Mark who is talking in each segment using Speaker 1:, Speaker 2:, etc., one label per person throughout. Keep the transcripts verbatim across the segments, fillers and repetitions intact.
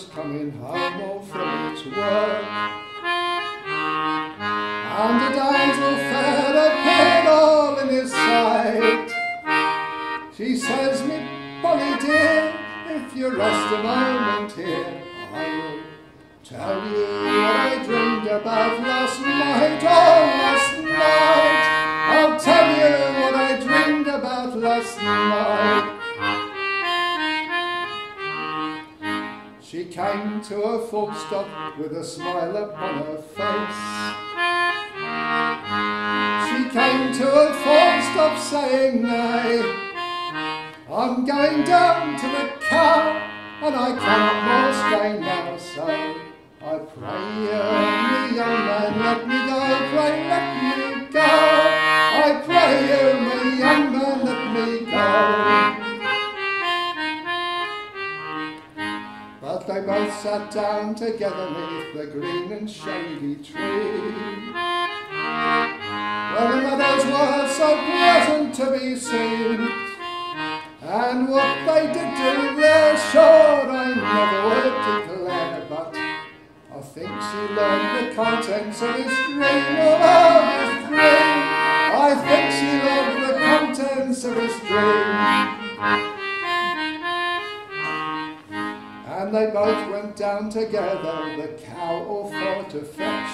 Speaker 1: just coming home all from its work, and a damsel fair appeared all in his sight. She says, me Polly dear, if you rest a moment here, I will tell you what I dreamed about last night. Oh, last night, I'll tell you what I dreamed about last night. She came to a full stop with a smile upon her face. She came to a full stop saying, nay, I'm going down to the cow, and I cannot more stay now, so I pray you, me young man, let me go, pray let me go. I pray you, me young man, let me go. But they both sat down together neath the green and shady tree, where the meadows were so pleasant to be seen. And what they did do there, sure I never would declare, but I think she learned the contents of his dream, oh, his dream. I think she learned the contents of his dream. And they both went down together, the cow all for to fetch,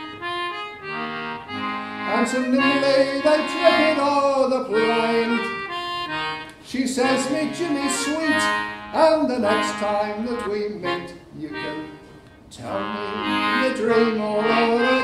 Speaker 1: and so nimbly they tripped o'er the plain. She says, me Jimmy sweet, and the next time that we meet, you can tell me your dream all over